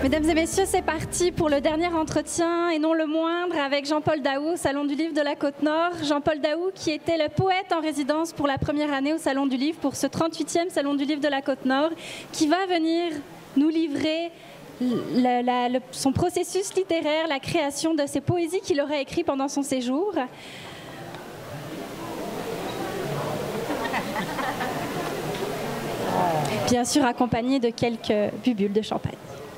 Mesdames et messieurs, c'est parti pour le dernier entretien, et non le moindre, avec Jean-Paul Daou au Salon du Livre de la Côte-Nord. Jean-Paul Daou qui était le poète en résidence pour la première année au Salon du Livre, pour ce 38e Salon du Livre de la Côte-Nord, qui va venir nous livrer son processus littéraire, la création de ses poésies qu'il aurait écrites pendant son séjour. Bien sûr accompagné de quelques bubules de champagne.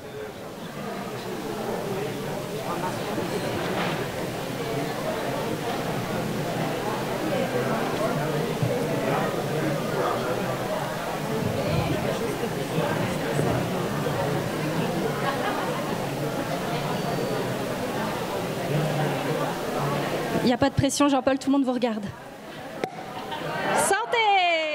Il n'y a pas de pression, Jean-Paul, tout le monde vous regarde. Santé!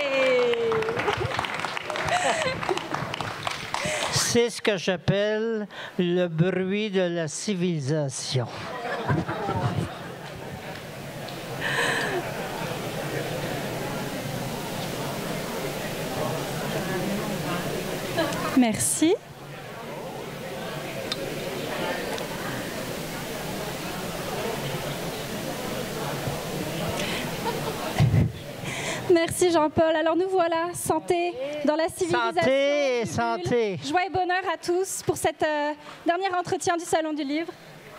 C'est ce que j'appelle le bruit de la civilisation. Merci. Merci Jean-Paul. Alors nous voilà, santé dans la civilisation. Santé, santé. Joie et bonheur à tous pour cet dernier entretien du Salon du Livre.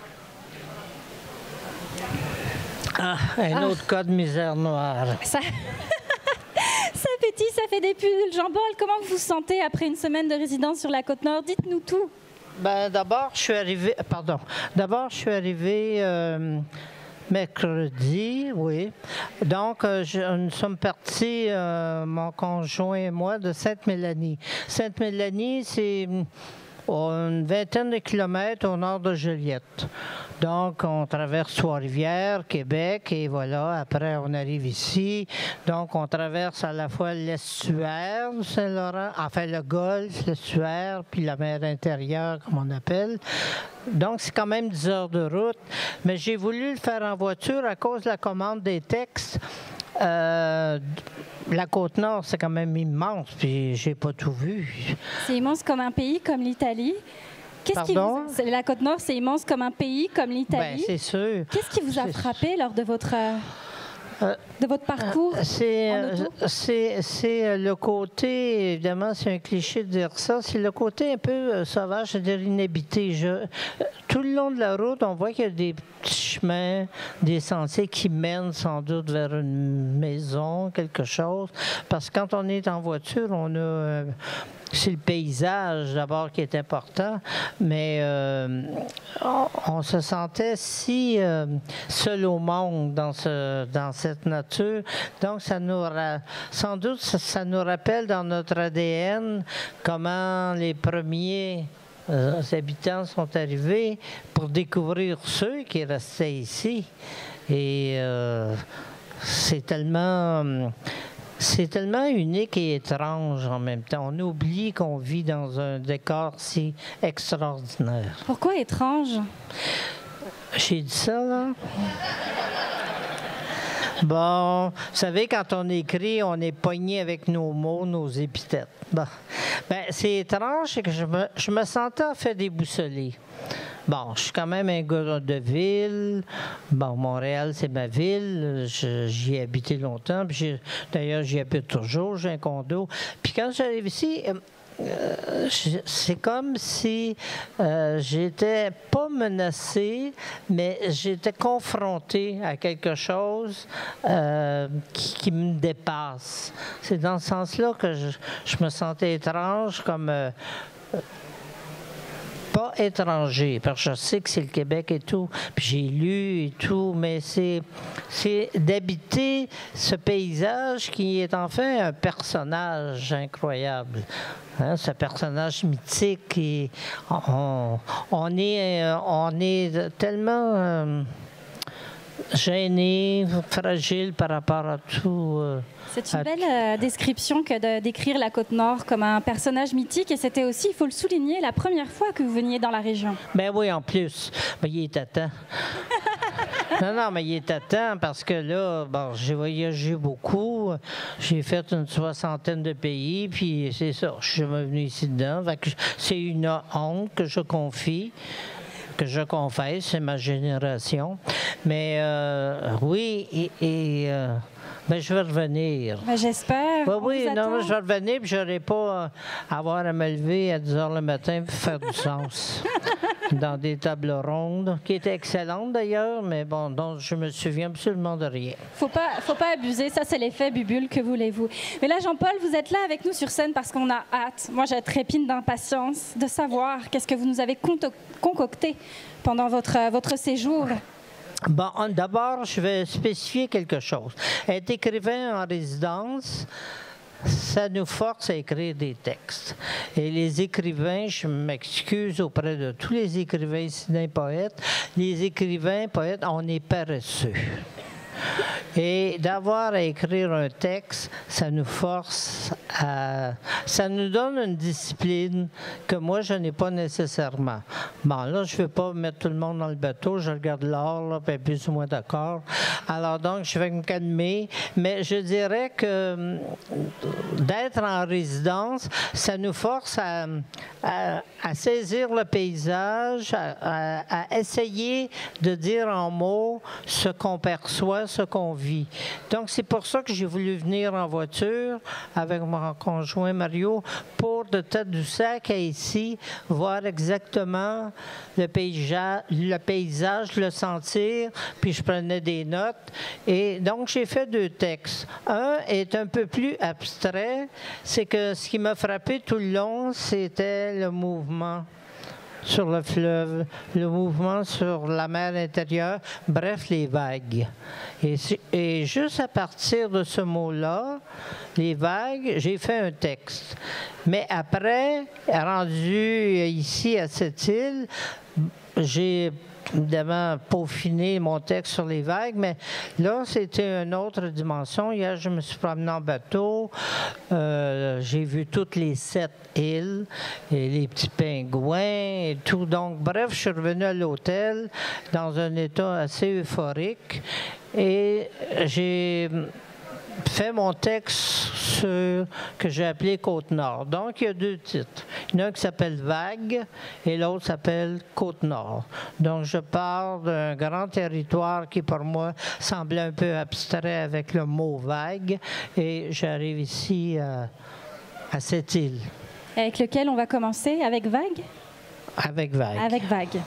Ah, un autre cas de misère noire. Ça... ça pétille, ça fait des pulls. Jean-Paul, comment vous vous sentez après une semaine de résidence sur la Côte-Nord? Dites-nous tout. Ben, d'abord, je suis arrivé... Pardon. D'abord, je suis arrivé... mercredi, oui. Donc, nous sommes partis, mon conjoint et moi, de Sainte-Mélanie. Sainte-Mélanie, c'est une vingtaine de kilomètres au nord de Joliette. Donc, on traverse Trois-Rivières, Québec, et voilà, après, on arrive ici. Donc, on traverse à la fois l'estuaire du Saint-Laurent, enfin le golfe, l'estuaire, puis la mer intérieure, comme on appelle. Donc, c'est quand même 10 heures de route. Mais j'ai voulu le faire en voiture à cause de la commande des textes. La Côte-Nord, c'est quand même immense, puis j'ai pas tout vu. C'est immense comme un pays, comme l'Italie. Pardon? La Côte-Nord, c'est immense comme un pays, comme l'Italie. Bien, c'est sûr. Qu'est-ce qui vous a frappé lors de votre parcours? C'est le côté, évidemment, c'est un cliché de dire ça, c'est le côté un peu sauvage, c'est-à-dire inhabité. Tout le long de la route, on voit qu'il y a des petits chemins, des sentiers qui mènent sans doute vers une maison, quelque chose. Parce que quand on est en voiture, on a... c'est le paysage d'abord qui est important, mais on se sentait si seul au monde dans cette nature. Donc, sans doute, ça nous rappelle dans notre ADN comment les premiers habitants sont arrivés pour découvrir ceux qui restaient ici. Et c'est tellement unique et étrange en même temps. On oublie qu'on vit dans un décor si extraordinaire. Pourquoi étrange? J'ai dit ça, là? Bon, vous savez, quand on écrit, on est pogné avec nos mots, nos épithètes. Bon. Ben, c'est étrange, c'est que je me sentais en fait déboussolé. Bon, je suis quand même un gars de ville. Bon, Montréal, c'est ma ville. J'y ai habité longtemps. D'ailleurs, j'y habite toujours. J'ai un condo. Puis quand j'arrive ici... c'est comme si j'étais pas menacée, mais j'étais confrontée à quelque chose qui me dépasse. C'est dans ce sens-là que je me sentais étrange, comme... pas étranger, parce que je sais que c'est le Québec et tout, puis j'ai lu et tout, mais c'est d'habiter ce paysage qui est enfin un personnage incroyable. Hein, ce personnage mythique, et on est tellement gêné, fragile par rapport à tout. C'est une belle description que de décrire la Côte-Nord comme un personnage mythique, et c'était aussi, il faut le souligner, la première fois que vous veniez dans la région. Ben oui, en plus. Ben, il est à temps. Non, mais il est à temps parce que là, bon, j'ai voyagé beaucoup. bateau. J'ai fait une 60aine de pays, puis c'est ça. Je suis revenu ici dedans. C'est une honte que je confie, que je confesse, c'est ma génération. Mais oui, ben, je vais revenir. Ben, j'espère. Oui, non, je vais revenir, puis je n'aurai pas à avoir à me lever à 10 h le matin pour faire du sens. Dans des tables rondes, qui étaient excellentes d'ailleurs, mais bon, donc je me souviens absolument de rien. Faut pas abuser, ça c'est l'effet bubule, que voulez-vous. Mais là, Jean-Paul, vous êtes là avec nous sur scène parce qu'on a hâte. Moi, j'ai trépine d'impatience de savoir qu'est-ce que vous nous avez concocté pendant votre séjour. Bon, d'abord, je vais spécifier quelque chose. Être écrivain en résidence, ça nous force à écrire des textes. Et les écrivains, je m'excuse auprès de tous les écrivains, cinéastes, poètes, les écrivains, poètes, on est paresseux. Et d'avoir à écrire un texte, ça nous force à... Ça nous donne une discipline que moi, je n'ai pas nécessairement. Bon, là, je ne vais pas mettre tout le monde dans le bateau. Je regarde l'or, là, puis plus ou moins d'accord. Alors, donc, je vais me calmer. Mais je dirais que d'être en résidence, ça nous force à saisir le paysage, à essayer de dire en mots ce qu'on perçoit, ce qu'on vit. Donc, c'est pour ça que j'ai voulu venir en voiture avec mon conjoint Mario pour de Tadoussac à ici, voir exactement le paysage, le sentir, puis je prenais des notes. Et donc, j'ai fait 2 textes. Un est un peu plus abstrait, c'est que ce qui m'a frappé tout le long, c'était le mouvement sur le fleuve, le mouvement sur la mer intérieure, bref, les vagues. Et juste à partir de ce mot-là, les vagues, j'ai fait un texte. Mais après, rendu ici à cette île, j'ai évidemment peaufiner mon texte sur les vagues, mais là, c'était une autre dimension. Hier, je me suis promené en bateau. J'ai vu toutes les 7 îles et les petits pingouins et tout. Donc, bref, je suis revenu à l'hôtel dans un état assez euphorique et j'ai fait mon texte que j'ai appelé Côte-Nord. Donc, il y a 2 titres. Il y en a un qui s'appelle Vague et l'autre s'appelle Côte-Nord. Donc, je pars d'un grand territoire qui, pour moi, semblait un peu abstrait avec le mot vague et j'arrive ici à cette île. Avec lequel on va commencer? Avec Vague? Avec Vague. Avec Vague.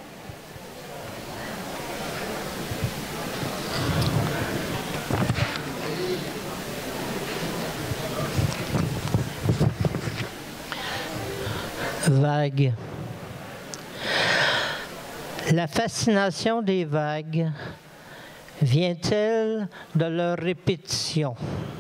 Vagues. La fascination des vagues vient-elle de leur répétition?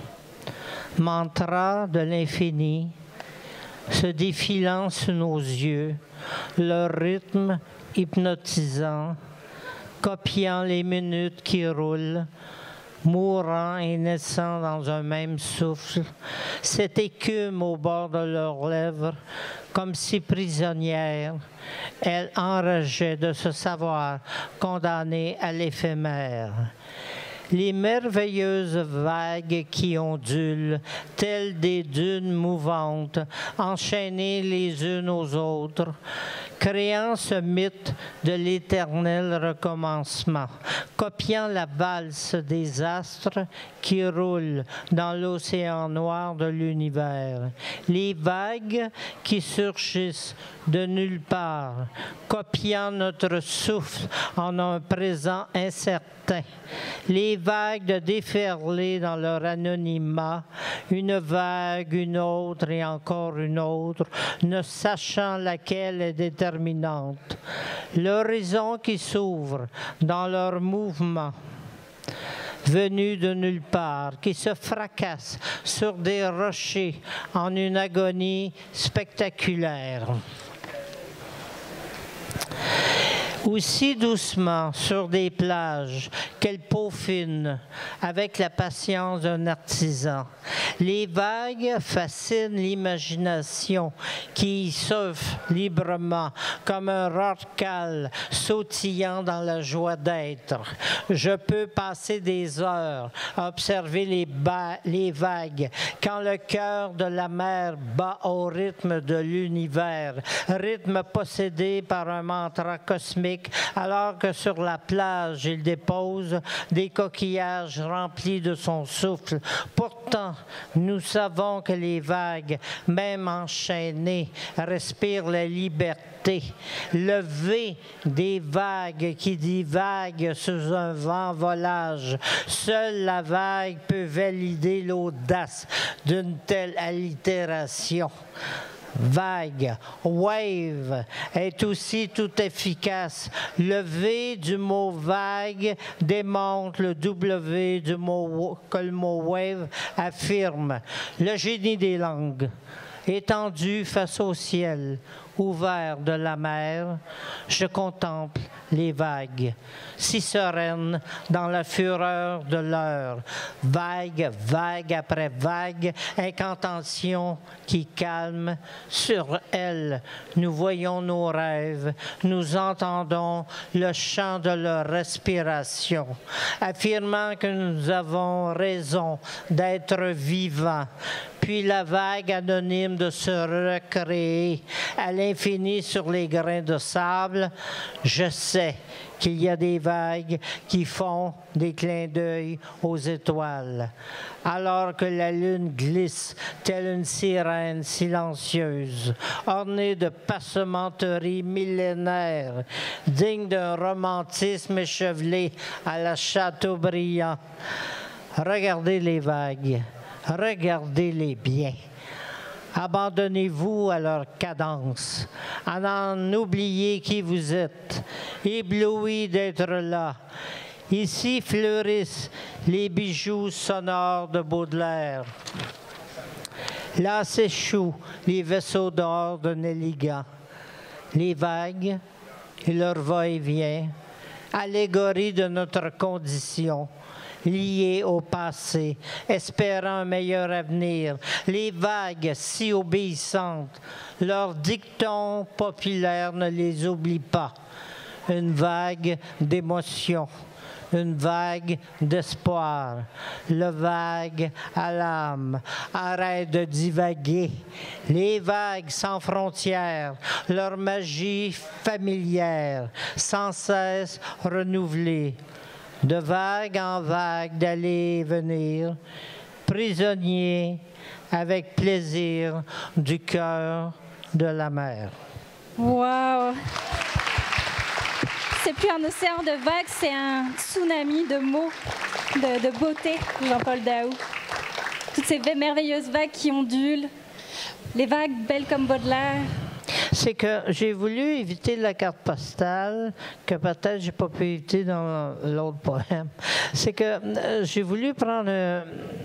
Mantra de l'infini, se défilant sous nos yeux, leur rythme hypnotisant, copiant les minutes qui roulent, mourant et naissant dans un même souffle, cette écume au bord de leurs lèvres, comme si prisonnière, elle enrageait de se savoir condamnée à l'éphémère. Les merveilleuses vagues qui ondulent, telles des dunes mouvantes, enchaînées les unes aux autres, créant ce mythe de l'éternel recommencement, copiant la valse des astres qui roulent dans l'océan noir de l'univers. Les vagues qui surgissent de nulle part, copiant notre souffle en un présent incertain. Les vagues de déferler dans leur anonymat, une vague, une autre et encore une autre, ne sachant laquelle est déterminante. L'horizon qui s'ouvre dans leur mouvement, venu de nulle part, qui se fracasse sur des rochers en une agonie spectaculaire. Aussi doucement sur des plages qu'elle peaufine avec la patience d'un artisan. Les vagues fascinent l'imagination qui y surfe librement comme un rorqual sautillant dans la joie d'être. Je peux passer des heures à observer les vagues quand le cœur de la mer bat au rythme de l'univers, rythme possédé par un mantra cosmique, alors que sur la plage, il dépose des coquillages remplis de son souffle. Pourtant, nous savons que les vagues, même enchaînées, respirent la liberté. Le V des vagues qui divague sous un vent volage. Seule la vague peut valider l'audace d'une telle allitération. Vague, wave, est aussi tout efficace. Le V du mot vague démontre le W du mot que le mot wave affirme. Le génie des langues, étendu face au ciel, ouvert de la mer, je contemple les vagues, si sereines dans la fureur de l'heure. Vague, vague après vague, incantation qui calme. Sur elles, nous voyons nos rêves, nous entendons le chant de leur respiration, affirmant que nous avons raison d'être vivants. Puis la vague anonyme de se recréer à l'infini sur les grains de sable. Je sais qu'il y a des vagues qui font des clins d'œil aux étoiles, alors que la lune glisse telle une sirène silencieuse, ornée de passementeries millénaires, digne d'un romantisme échevelé à la Chateaubriand. Regardez les vagues. Regardez-les bien. Abandonnez-vous à leur cadence, à n'en oublier qui vous êtes, ébloui d'être là. Ici fleurissent les bijoux sonores de Baudelaire. Là s'échouent les vaisseaux d'or de Nelligan. Les vagues et leur va-et-vient, allégorie de notre condition, liés au passé, espérant un meilleur avenir. Les vagues si obéissantes, leur dicton populaire ne les oublie pas. Une vague d'émotion, une vague d'espoir, le vague à l'âme. Arrête de divaguer. Les vagues sans frontières, leur magie familière, sans cesse renouvelée. De vague en vague, d'aller et venir, prisonnier avec plaisir du cœur de la mer. Wow! C'est plus un océan de vagues, c'est un tsunami de mots, de beauté, Jean-Paul Daou. Toutes ces merveilleuses vagues qui ondulent, les vagues belles comme Baudelaire. C'est que j'ai voulu éviter la carte postale, que peut-être j'ai pas pu éviter dans l'autre poème. C'est que j'ai voulu prendre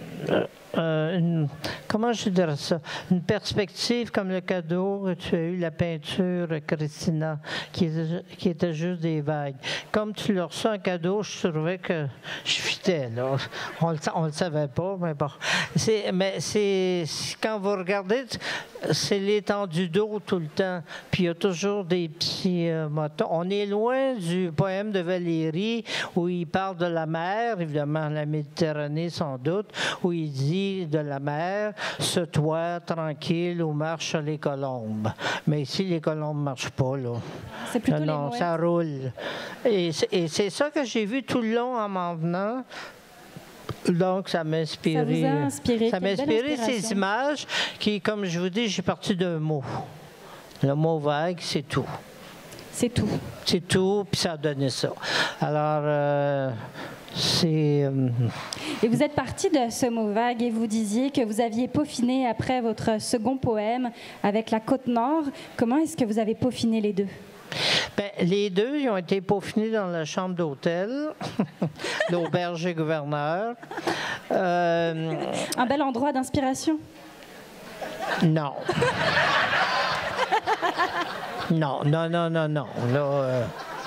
comment je dirais ça? Une perspective comme le cadeau que tu as eu, la peinture, Christina, qui était juste des vagues. Comme tu leur reçois un cadeau, je trouvais que je fitais, là. On le savait pas, mais bon. Mais quand vous regardez, c'est l'étendue d'eau tout le temps. Puis il y a toujours des petits motons. On est loin du poème de Valéry où il parle de la mer, évidemment la Méditerranée sans doute, où il dit de la mer, ce toit tranquille où marchent les colombes. Mais ici, les colombes ne marchent pas, là. C'est plutôt non, ça roule. Et c'est ça que j'ai vu tout le long en m'en venant. Donc, ça m'a inspiré. Ça vous a inspiré. Ça m'a inspiré ces images qui, comme je vous dis, j'ai parti d'un mot. Le mot vague, c'est tout. C'est tout. C'est tout, puis ça a donné ça. Alors, c'est... Et vous êtes parti de ce mot vague et vous disiez que vous aviez peaufiné après votre second poème avec la Côte-Nord. Comment est-ce que vous avez peaufiné les deux? Bien, les deux, ils ont été peaufinés dans la chambre d'hôtel, l'auberge et gouverneur. Un bel endroit d'inspiration? Non. Non. Là,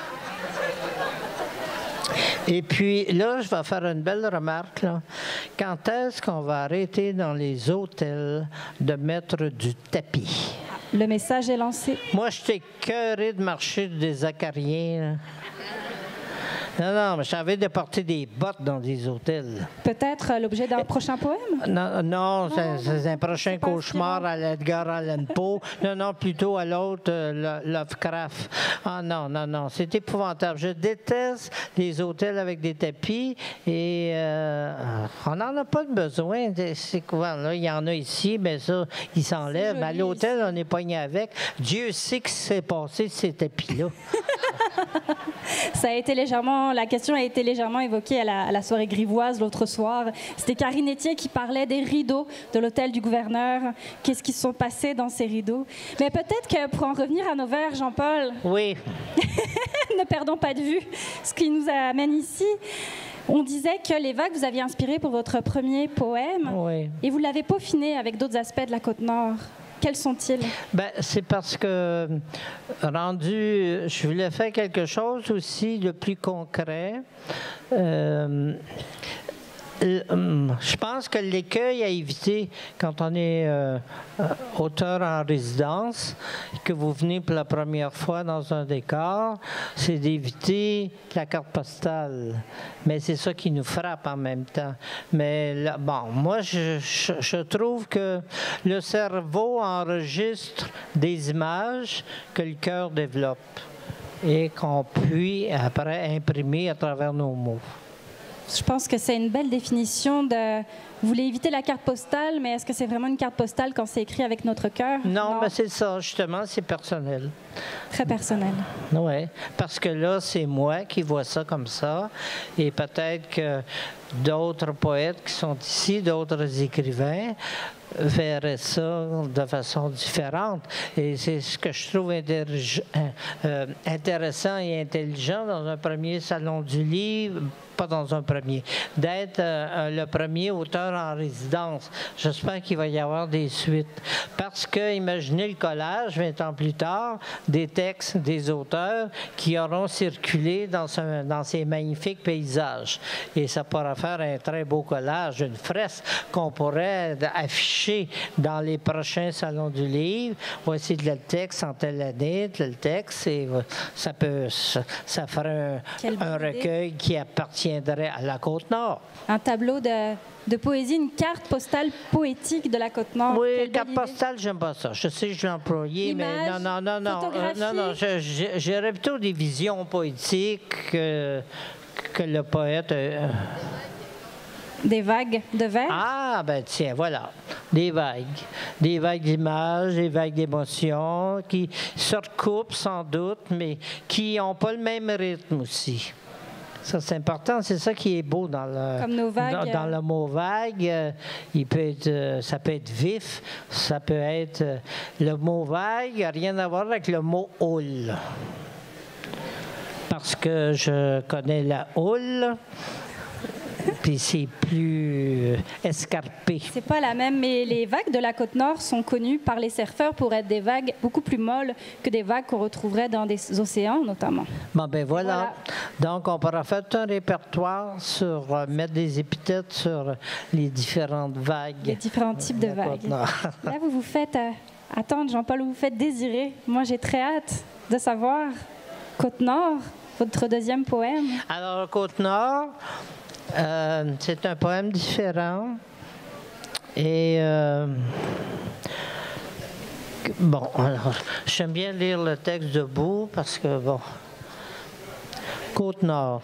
Et puis là, je vais faire une belle remarque, là. Quand est-ce qu'on va arrêter dans les hôtels de mettre du tapis? Le message est lancé. Moi, je t'ai écœuré de marcher des acariens, là. Non, mais je savais de porter des bottes dans des hôtels. Peut-être l'objet d'un prochain poème? Non, c'est un prochain cauchemar à l'Edgar Allan Poe. Non, plutôt à l'autre, Lovecraft. Ah non, c'est épouvantable. Je déteste les hôtels avec des tapis et on n'en a pas de besoin. C'est quoi, là? Il y en a ici, mais ça, ils s'enlèvent. À l'hôtel, on est pogné avec. Dieu sait ce qui s'est passé, ces tapis-là. La question a été légèrement évoquée à la soirée grivoise l'autre soir. C'était Karine Etier qui parlait des rideaux de l'hôtel du gouverneur. Qu'est-ce qui se sont passés dans ces rideaux? Mais peut-être que pour en revenir à nos vers, Jean-Paul, oui. ne perdons pas de vue ce qui nous amène ici. On disait que les vagues vous aviez inspiré pour votre premier poème. Oui. Et vous l'avez peaufiné avec d'autres aspects de la Côte-Nord. Quels sont-ils? C'est parce que, je voulais faire quelque chose aussi de plus concret. Je pense que l'écueil à éviter quand on est auteur en résidence, que vous venez pour la première fois dans un décor, c'est d'éviter la carte postale. Mais c'est ça qui nous frappe en même temps. Mais là, moi, je trouve que le cerveau enregistre des images que le cœur développe et qu'on puisse après imprimer à travers nos mots. Je pense que c'est une belle définition de... Vous voulez éviter la carte postale, mais est-ce que c'est vraiment une carte postale quand c'est écrit avec notre cœur? Non, mais c'est ça, justement, c'est personnel. Très personnel. Oui, parce que là, c'est moi qui vois ça comme ça, et peut-être que d'autres poètes qui sont ici, d'autres écrivains, verraient ça de façon différente. Et c'est ce que je trouve intéressant et intelligent dans un premier salon du livre, pas dans un premier, d'être le premier auteur en résidence. J'espère qu'il va y avoir des suites. Parce que, imaginez le collage, 20 ans plus tard, des textes des auteurs qui auront circulé dans ces magnifiques paysages. Et ça pourra faire un très beau collage, une fresque qu'on pourrait afficher dans les prochains salons du livre. Voici le texte en telle année, tel texte, et ça ferait un recueil qui appartiendrait à la Côte-Nord. Un tableau de poésie, une carte postale poétique de la Côte-Nord. Oui, carte postale, j'aime pas ça. Je sais que je l'ai employé, mais non, j'aurais plutôt des visions poétiques que le poète. Des vagues de vers? Ah, ben tiens, voilà. Des vagues. Des vagues d'images, des vagues d'émotions qui se recoupent sans doute, mais qui n'ont pas le même rythme aussi. Ça, c'est important. C'est ça qui est beau dans le mot vague. Ça peut être vif. Ça peut être... le mot vague n'a rien à voir avec le mot houle. Parce que je connais la houle. Puis c'est plus escarpé. C'est pas la même, mais les vagues de la Côte-Nord sont connues par les surfeurs pour être des vagues beaucoup plus molles que des vagues qu'on retrouverait dans des océans, notamment. Voilà. Donc, on pourra faire un répertoire sur mettre des épithètes sur les différentes vagues. Les différents types de vagues. Là, vous vous faites attendre, Jean-Paul, vous vous faites désirer. Moi, j'ai très hâte de savoir. Côte-Nord, votre deuxième poème. Alors, Côte-Nord... c'est un poème différent et alors j'aime bien lire le texte debout parce que Côte-Nord.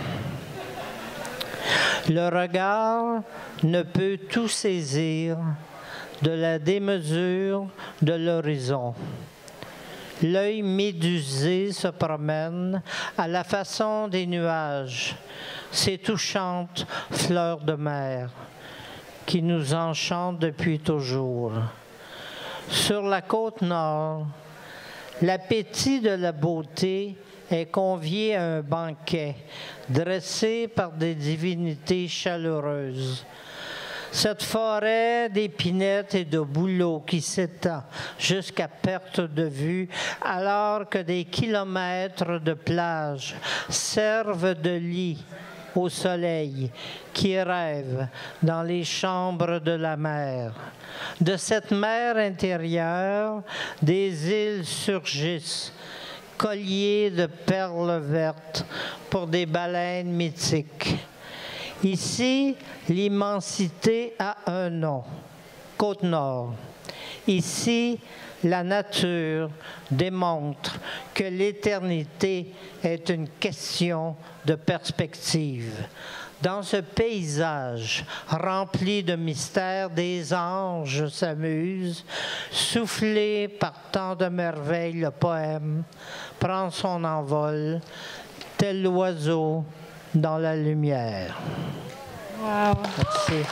Le regard ne peut tout saisir de la démesure de l'horizon. L'œil médusé se promène à la façon des nuages, ces touchantes fleurs de mer qui nous enchantent depuis toujours. Sur la côte nord, l'appétit de la beauté est convié à un banquet dressé par des divinités chaleureuses. Cette forêt d'épinettes et de bouleaux qui s'étend jusqu'à perte de vue, alors que des kilomètres de plage servent de lit au soleil qui rêve dans les chambres de la mer. De cette mer intérieure, des îles surgissent, colliers de perles vertes pour des baleines mythiques. Ici, l'immensité a un nom, Côte-Nord. Ici, la nature démontre que l'éternité est une question de perspective. Dans ce paysage rempli de mystères, des anges s'amusent. Soufflé par tant de merveilles, le poème prend son envol, tel l'oiseau dans la lumière. Wow. Merci.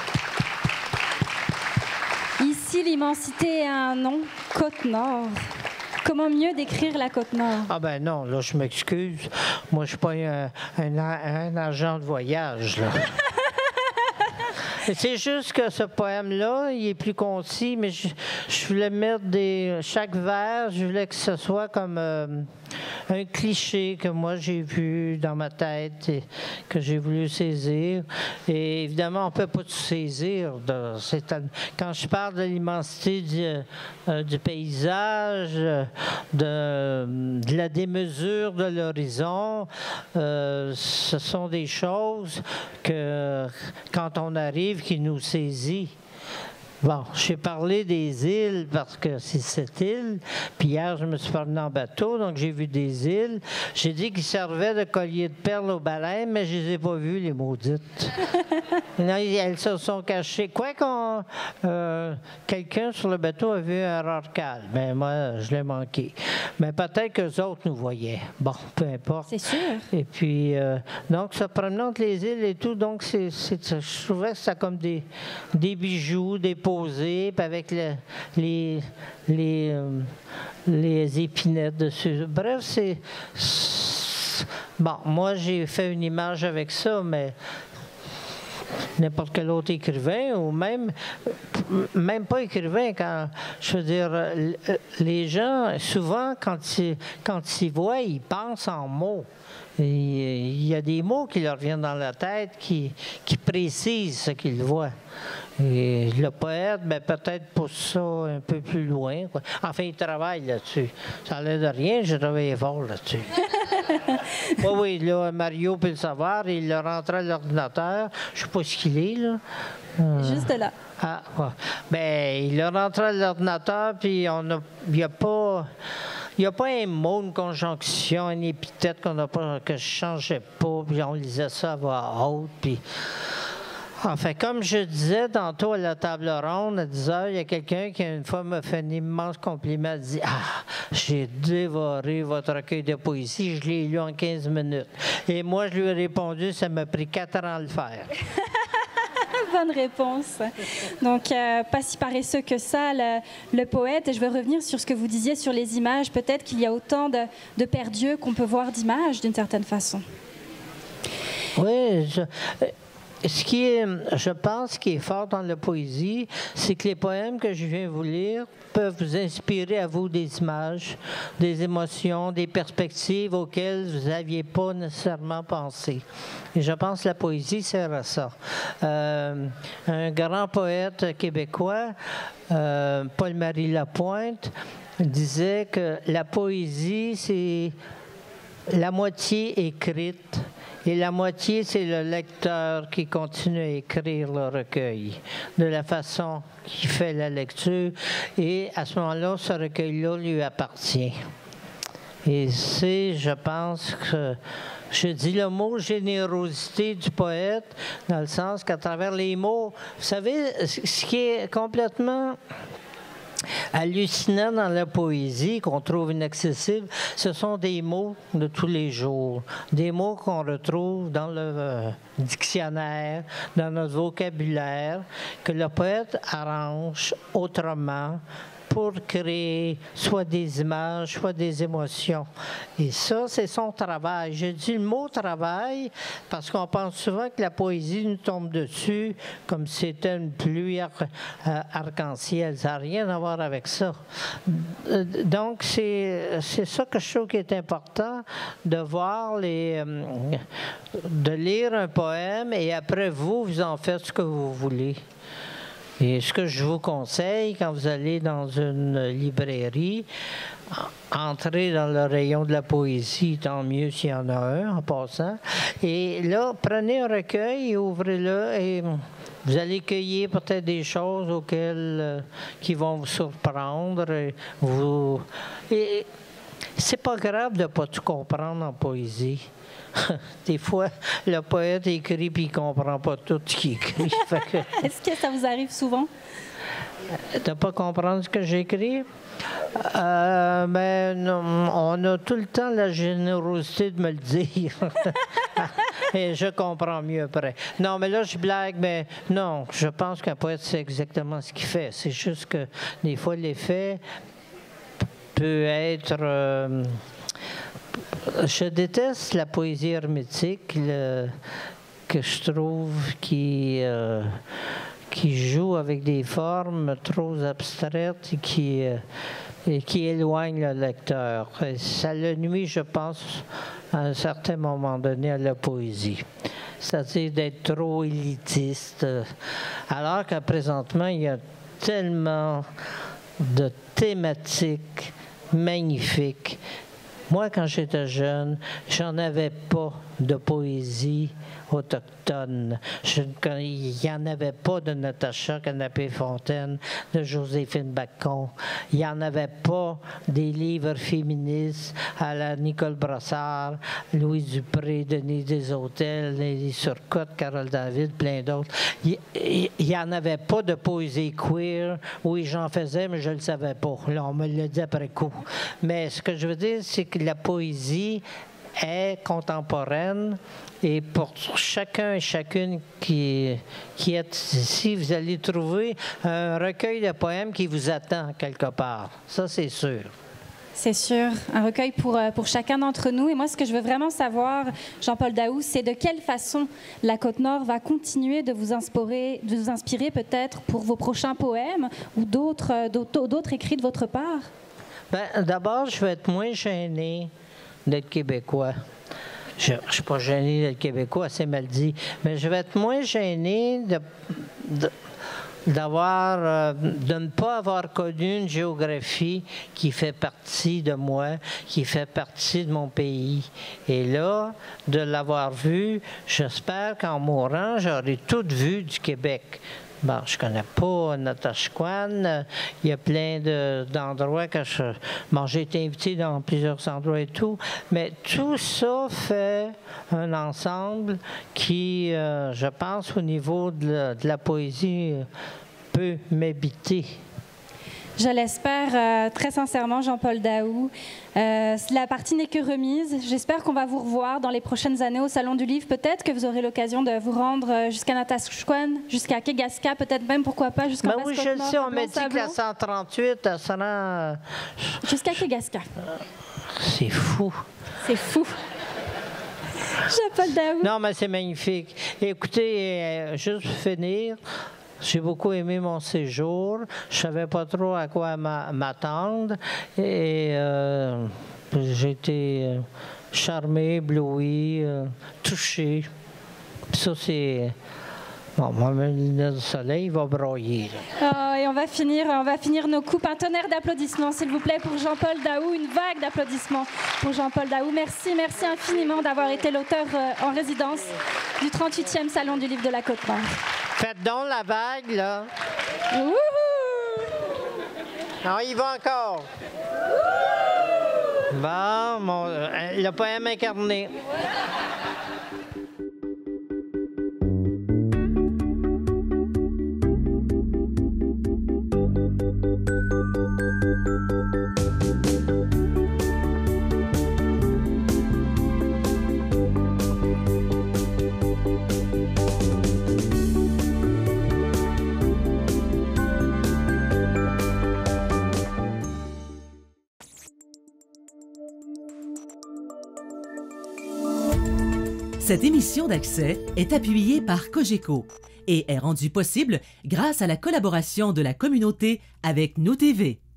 Ici, l'immensité a un nom, Côte-Nord. Comment mieux décrire la Côte-Nord? Ah ben non, là, je m'excuse. Moi, je ne suis pas un agent de voyage, là. C'est juste que ce poème-là, il est plus concis, mais je voulais mettre chaque vers, je voulais que ce soit comme un cliché que moi j'ai vu dans ma tête et que j'ai voulu saisir. Et évidemment, on ne peut pas tout saisir. Quand je parle de l'immensité du paysage, de la démesure de l'horizon, ce sont des choses que, quand on arrive, qui nous saisit. Bon, j'ai parlé des îles parce que c'est cette île. Puis hier, je me suis promené en bateau, donc j'ai vu des îles. J'ai dit qu'ils servaient de collier de perles aux baleines, mais je les ai pas vues, les maudites. Non, elles se sont cachées. Quoi qu'on... quelqu'un sur le bateau a vu un rorqual. Mais moi, je l'ai manqué. Mais peut-être qu'eux autres nous voyaient. Bon, peu importe. C'est sûr. Et puis, donc, se promener entre les îles et tout, donc, je trouvais que c'était comme des bijoux, des posés, puis avec les épinettes dessus. Bref, bon, moi, j'ai fait une image avec ça, mais n'importe quel autre écrivain, ou même pas écrivain, quand, je veux dire, les gens, souvent, quand ils voient, ils pensent en mots. Il y a des mots qui leur viennent dans la tête qui précisent ce qu'ils voient. Et le poète, ben, peut-être pousse ça un peu plus loin, quoi. Enfin, il travaille là-dessus. Ça n'a l'air de rien, j'ai travaillé fort là-dessus. Oui, là, Mario peut le savoir, il l'a rentré à l'ordinateur. Je ne sais pas ce qu'il est, là. Juste là. Ah, ouais. Ben, il l'a rentré à l'ordinateur, puis il n'y a pas... Il n'y a pas un mot, une conjonction, une épithète que je ne changeais pas, puis on lisait ça à voix haute, puis... Enfin, comme je disais tantôt à la table ronde, à 10 heures, il y a quelqu'un qui, une fois, m'a fait un immense compliment. Il dit « Ah, j'ai dévoré votre recueil de poésie, je l'ai lu en 15 minutes. » Et moi, je lui ai répondu « Ça m'a pris 4 ans à le faire. » Bonne réponse. Donc, pas si paresseux que ça, le poète. Et je veux revenir sur ce que vous disiez sur les images. Peut-être qu'il y a autant de pères dieux qu'on peut voir d'images, d'une certaine façon. Oui, je pense, qui est fort dans la poésie, c'est que les poèmes que je viens vous lire peuvent vous inspirer à vous des images, des émotions, des perspectives auxquelles vous n'aviez pas nécessairement pensé. Et je pense que la poésie sert à ça. Un grand poète québécois, Paul-Marie Lapointe, disait que la poésie, c'est la moitié écrite, et la moitié, c'est le lecteur qui continue à écrire le recueil de la façon qu'il fait la lecture. Et à ce moment-là, ce recueil-là lui appartient. Et c'est, je pense que, je dis le mot générosité du poète, dans le sens qu'à travers les mots, vous savez, ce qui est complètement hallucinant dans la poésie, qu'on trouve inaccessible, ce sont des mots de tous les jours, des mots qu'on retrouve dans le dictionnaire, dans notre vocabulaire, que le poète arrange autrement pour créer soit des images, soit des émotions. Et ça, c'est son travail. Je dis le mot travail parce qu'on pense souvent que la poésie nous tombe dessus comme si c'était une pluie arc-en-ciel. Ça n'a rien à voir avec ça. Donc, c'est ça que je trouve qui est important, de voir de lire un poème et après vous en faites ce que vous voulez. Et ce que je vous conseille, quand vous allez dans une librairie, entrez dans le rayon de la poésie, tant mieux s'il y en a un en passant. Et là, prenez un recueil et ouvrez-le et vous allez cueillir peut-être des choses qui vont vous surprendre. Et c'est pas grave de ne pas tout comprendre en poésie. Des fois, le poète écrit puis il ne comprend pas tout ce qu'il écrit. Est-ce que ça vous arrive souvent? De ne pas comprendre ce que j'écris? Ben, non, on a tout le temps la générosité de me le dire. Et je comprends mieux après. Non, mais là, je blague, mais non, je pense qu'un poète, c'est exactement ce qu'il fait. C'est juste que des fois, l'effet peut être... je déteste la poésie hermétique que je trouve qui joue avec des formes trop abstraites et qui éloignent le lecteur. Et ça le nuit, je pense, à un certain moment donné à la poésie. C'est-à-dire d'être trop élitiste. Alors que présentement, il y a tellement de thématiques magnifiques. Moi, quand j'étais jeune, j'en avais pas de poésie autochtone. Il n'y en avait pas de Natacha Canapé-Fontaine, de Joséphine Bacon. Il n'y en avait pas des livres féministes à la Nicole Brossard, Louis Dupré, Denis Desautels, Nelly Turcotte, Carole David, plein d'autres. Il n'y en avait pas de poésie queer. Oui, j'en faisais, mais je ne le savais pas. Là, on me le dit après coup. Mais ce que je veux dire, c'est que la poésie est contemporaine et pour chacun et chacune qui est ici, vous allez trouver un recueil de poèmes qui vous attend quelque part. Ça, c'est sûr. C'est sûr, un recueil pour chacun d'entre nous. Et moi, ce que je veux vraiment savoir, Jean-Paul Daoust, c'est de quelle façon la Côte-Nord va continuer de vous inspirer peut-être pour vos prochains poèmes ou d'autres écrits de votre part? Bien, d'abord, je vais être moins gêné d'être québécois. Je ne suis pas gêné d'être québécois, c'est mal dit, mais je vais être moins gêné de ne pas avoir connu une géographie qui fait partie de moi, qui fait partie de mon pays. Et là, de l'avoir vu, j'espère qu'en mourant, j'aurai tout vu du Québec. Bon, je ne connais pas Natashquan. Il y a plein d'endroits que j'ai été invité dans plusieurs endroits et tout. Mais tout ça fait un ensemble qui, je pense, au niveau de la poésie, peut m'habiter. Je l'espère très sincèrement, Jean-Paul Daoust. La partie n'est que remise. J'espère qu'on va vous revoir dans les prochaines années au Salon du Livre. Peut-être que vous aurez l'occasion de vous rendre jusqu'à Natashquan, jusqu'à Kegaska, peut-être même, pourquoi pas, jusqu'en Basse-Côte-Nord. Oui, je le sais, on m'a dit que la 138, elle se rend... Jusqu'à Kegaska. C'est fou. C'est fou. Jean-Paul Daoust. Non, mais c'est magnifique. Écoutez, juste pour finir... J'ai beaucoup aimé mon séjour. Je ne savais pas trop à quoi m'attendre. Et j'ai été charmé, ébloui, touché. Puis ça, c'est... Bon, moi, le soleil va broyer. Oh, et on va finir nos coupes. Un tonnerre d'applaudissements, s'il vous plaît, pour Jean-Paul Daoust. Une vague d'applaudissements pour Jean-Paul Daoust. Merci infiniment d'avoir été l'auteur en résidence du 38e Salon du Livre de la Côte-Nord. Faites donc la vague, là. Wouhou! Non, il va encore. Bon, le poème incarné. Cette émission d'Accès est appuyée par Cogeco et est rendue possible grâce à la collaboration de la communauté avec Nous TV.